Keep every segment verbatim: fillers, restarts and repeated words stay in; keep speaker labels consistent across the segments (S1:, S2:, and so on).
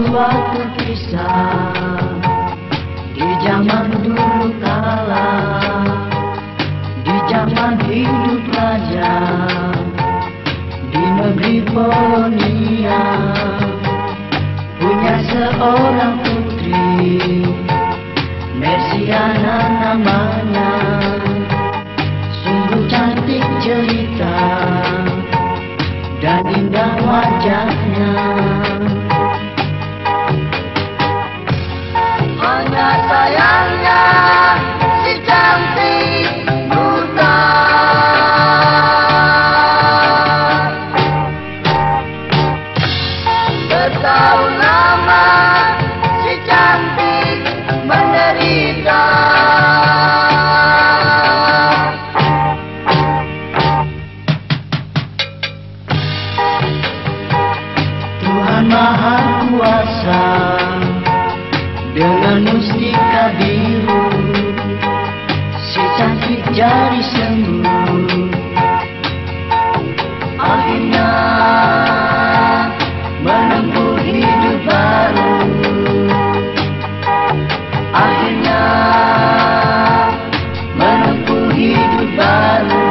S1: suatu kisah di zaman dulu kala, di zaman hidup raja di negeri Polonia, punya seorang putri, Mersiana namanya. Sungguh cantik jelita dan indah wajahnya. Hanya sayangnya si cantik buta. Setahun lama si cantik menderita. Tuhan Maha Kuasa dengan mustika biru, si cantik jadi sembuh. Akhirnya menempuh hidup baru. Akhirnya menempuh hidup baru.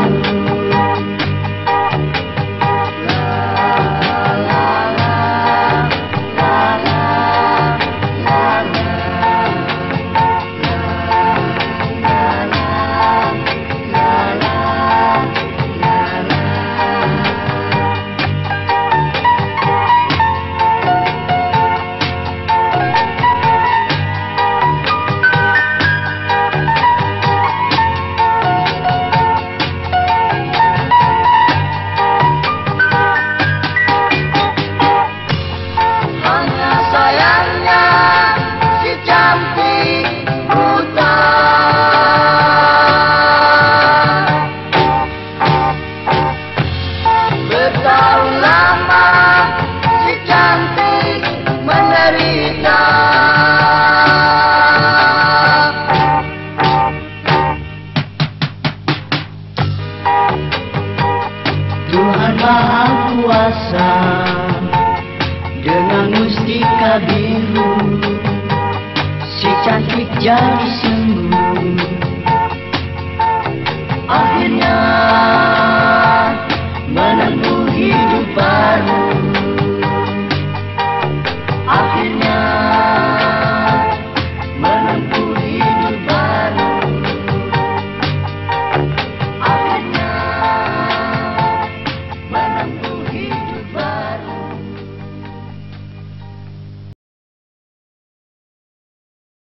S1: Bertahun lama si cantik menderita. Tuhan Maha Kuasa dengan mustika biru, si cantik jadi sembuh. Akhirnya